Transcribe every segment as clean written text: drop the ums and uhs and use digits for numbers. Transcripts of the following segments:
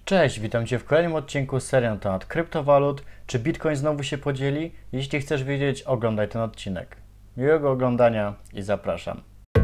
Cześć, witam Cię w kolejnym odcinku z serii na temat kryptowalut. Czy Bitcoin znowu się podzieli? Jeśli chcesz wiedzieć, oglądaj ten odcinek. Miłego oglądania i zapraszam.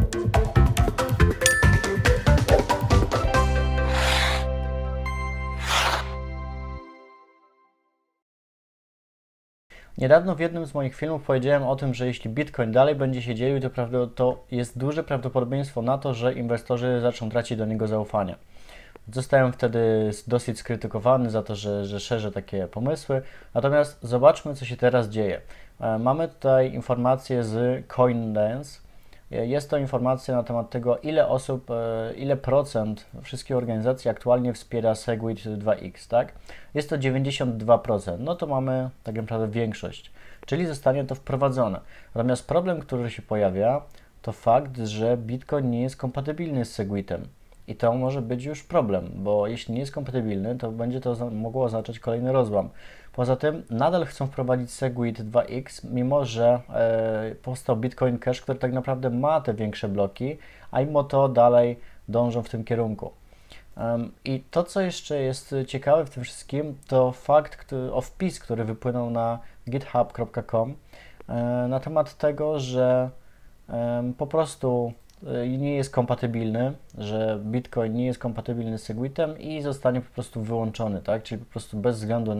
Niedawno w jednym z moich filmów powiedziałem o tym, że jeśli Bitcoin dalej będzie się dzielił, to jest duże prawdopodobieństwo na to, że inwestorzy zaczną tracić do niego zaufanie. Zostałem wtedy dosyć skrytykowany za to, że szerzę takie pomysły. Natomiast zobaczmy, co się teraz dzieje. Mamy tutaj informację z CoinDance. Jest to informacja na temat tego, ile osób, ile procent wszystkich organizacji aktualnie wspiera Segwit 2X, tak? Jest to 92%. No to mamy tak naprawdę większość, czyli zostanie to wprowadzone. Natomiast problem, który się pojawia, to fakt, że Bitcoin nie jest kompatybilny z Segwitem. I to może być już problem, bo jeśli nie jest kompatybilny, to będzie to mogło oznaczać kolejny rozłam. Poza tym nadal chcą wprowadzić Segwit 2X, mimo że powstał Bitcoin Cash, który tak naprawdę ma te większe bloki, a mimo to dalej dążą w tym kierunku. I to, co jeszcze jest ciekawe w tym wszystkim, to wpis, który wypłynął na github.com na temat tego, że po prostu nie jest kompatybilny, że Bitcoin nie jest kompatybilny z Segwitem i zostanie po prostu wyłączony, tak? Czyli po prostu bez względu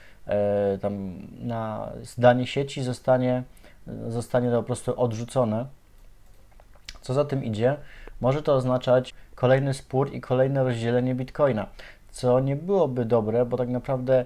na zdanie sieci zostanie to po prostu odrzucone. Co za tym idzie, może to oznaczać kolejny spór i kolejne rozdzielenie Bitcoina, co nie byłoby dobre, bo tak naprawdę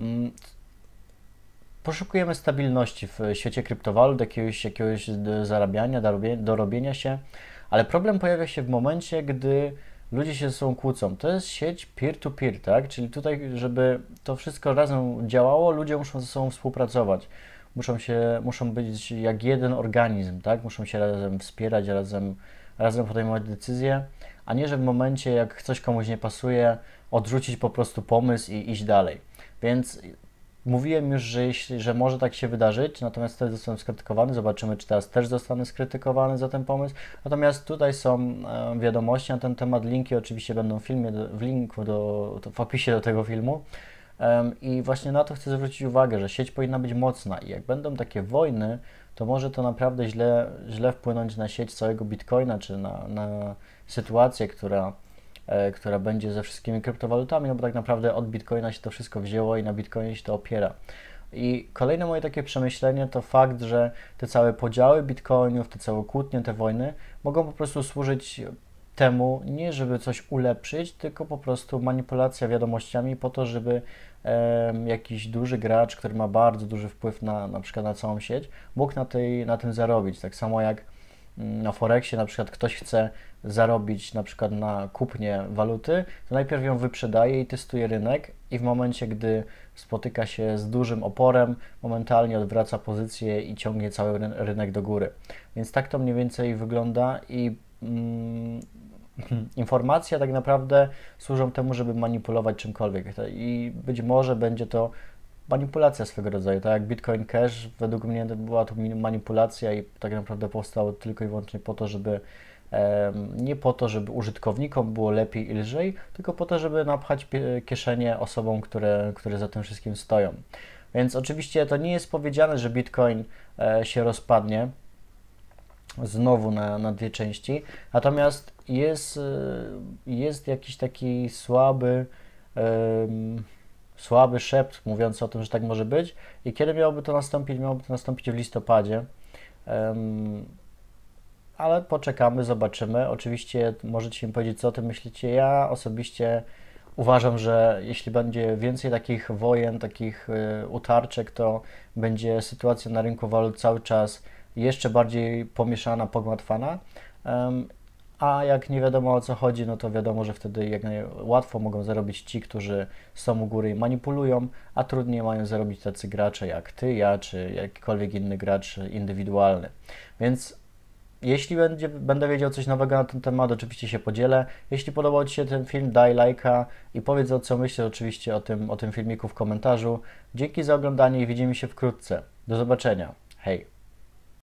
poszukujemy stabilności w świecie kryptowalut, jakiegoś zarabiania, dorobienia się, ale problem pojawia się w momencie, gdy ludzie się ze sobą kłócą. To jest sieć peer-to-peer, tak? Czyli tutaj, żeby to wszystko razem działało, ludzie muszą ze sobą współpracować. Muszą być jak jeden organizm, tak? Muszą się razem wspierać, razem podejmować decyzje, a nie, że w momencie, jak coś komuś nie pasuje, odrzucić po prostu pomysł i iść dalej. Więc mówiłem już, że może tak się wydarzyć, natomiast wtedy zostałem skrytykowany. Zobaczymy, czy teraz też zostanę skrytykowany za ten pomysł. Natomiast tutaj są wiadomości na ten temat. Linki oczywiście będą w opisie do tego filmu. I właśnie na to chcę zwrócić uwagę, że sieć powinna być mocna i jak będą takie wojny, to może to naprawdę źle wpłynąć na sieć całego Bitcoina, czy na sytuację, która będzie ze wszystkimi kryptowalutami, no bo tak naprawdę od Bitcoina się to wszystko wzięło i na Bitcoinie się to opiera. I kolejne moje takie przemyślenie to fakt, że te całe podziały Bitcoinów, te całe kłótnie, te wojny mogą po prostu służyć temu, nie żeby coś ulepszyć, tylko po prostu manipulacja wiadomościami po to, żeby jakiś duży gracz, który ma bardzo duży wpływ na przykład na całą sieć, mógł na tym zarobić. Tak samo jak na Forexie na przykład ktoś chce zarobić na przykład na kupnie waluty, to najpierw ją wyprzedaje i testuje rynek i w momencie, gdy spotyka się z dużym oporem, momentalnie odwraca pozycję i ciągnie cały rynek do góry. Więc tak to mniej więcej wygląda i informacje tak naprawdę służą temu, żeby manipulować czymkolwiek i być może będzie to manipulacja swego rodzaju, tak jak Bitcoin Cash, według mnie była to manipulacja i tak naprawdę powstało tylko i wyłącznie po to, nie po to, żeby użytkownikom było lepiej i lżej, tylko po to, żeby napchać kieszenie osobom, które za tym wszystkim stoją. Więc oczywiście to nie jest powiedziane, że Bitcoin się rozpadnie znowu na dwie części, natomiast jest jakiś taki słaby szept mówiący o tym, że tak może być. I kiedy miałoby to nastąpić? Miałoby to nastąpić w listopadzie. Ale poczekamy, zobaczymy. Oczywiście możecie mi powiedzieć, co o tym myślicie. Ja osobiście uważam, że jeśli będzie więcej takich wojen, takich utarczek, to będzie sytuacja na rynku walut cały czas jeszcze bardziej pomieszana, pogmatwana. A jak nie wiadomo o co chodzi, no to wiadomo, że wtedy jak łatwo mogą zarobić ci, którzy są u góry i manipulują, a trudniej mają zarobić tacy gracze jak ty, ja, czy jakikolwiek inny gracz indywidualny. Więc jeśli będę wiedział coś nowego na ten temat, oczywiście się podzielę. Jeśli podobał Ci się ten film, daj lajka i powiedz co myślisz oczywiście o tym filmiku w komentarzu. Dzięki za oglądanie i widzimy się wkrótce. Do zobaczenia. Hej!